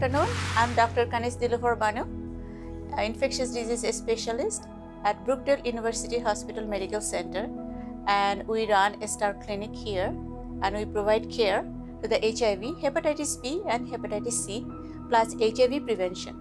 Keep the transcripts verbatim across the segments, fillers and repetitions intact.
afternoon. I'm Doctor Kanis Dilupur Banu, infectious disease specialist at Brookdale University Hospital Medical Center, and we run a Star Clinic here, and we provide care to the H I V, hepatitis B and hepatitis C, plus H I V prevention.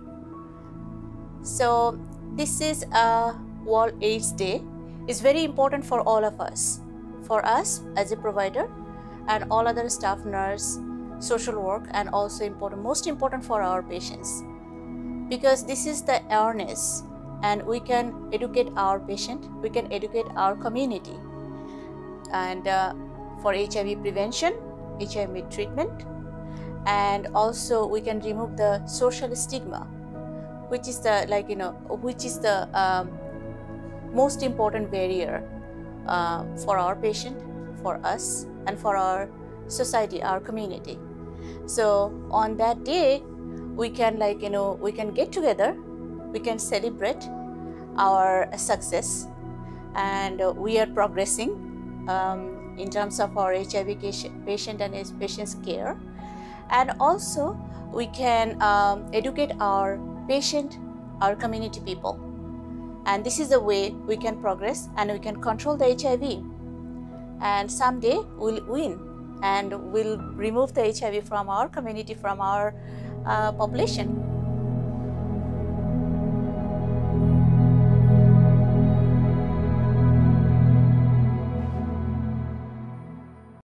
So this is a World AIDS Day. It's very important for all of us, for us as a provider and all other staff, nurse, social work, and also important, most important for our patients, because this is the awareness, and we can educate our patient, we can educate our community, and uh, for H I V prevention, H I V treatment, and also we can remove the social stigma, which is the like you know which is the um, most important barrier uh, for our patient, for us, and for our society, our community. So on that day, we can like you know we can get together, we can celebrate our success, and uh, we are progressing um, in terms of our H I V patient and his patient's care, and also we can um, educate our patient, our community people, and this is the way we can progress and we can control the H I V, and someday we'll win and we'll remove the H I V from our community, from our uh, population.